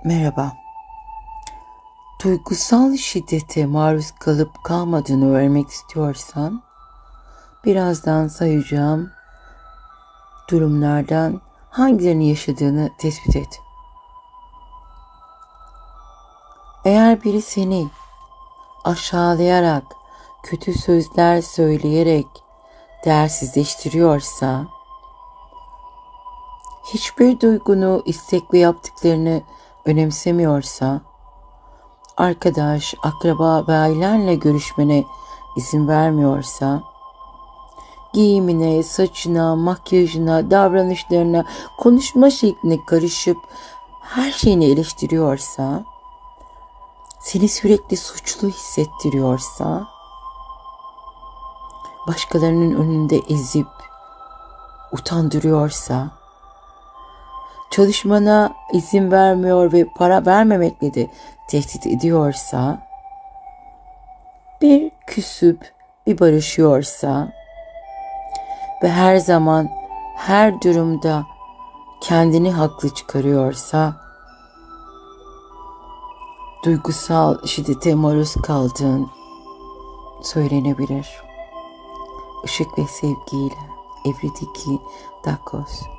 Merhaba. Duygusal şiddete maruz kalıp kalmadığını öğrenmek istiyorsan, birazdan sayacağım durumlardan hangilerini yaşadığını tespit et. Eğer biri seni aşağılayarak, kötü sözler söyleyerek değersizleştiriyorsa, hiçbir duygunu, istek ve yaptıklarını önemsemiyorsa, arkadaş, akraba ve ailenle görüşmene izin vermiyorsa, giyimine, saçına, makyajına, davranışlarına, konuşma şekline karışıp her şeyini eleştiriyorsa, seni sürekli suçlu hissettiriyorsa, başkalarının önünde ezip utandırıyorsa, çalışmana izin vermiyor ve para vermemekle de tehdit ediyorsa, bir küsüp bir barışıyorsa ve her zaman her durumda kendini haklı çıkarıyorsa, duygusal şiddete maruz kaldığın söylenebilir. Işık ve sevgiyle Evridiki Dakos.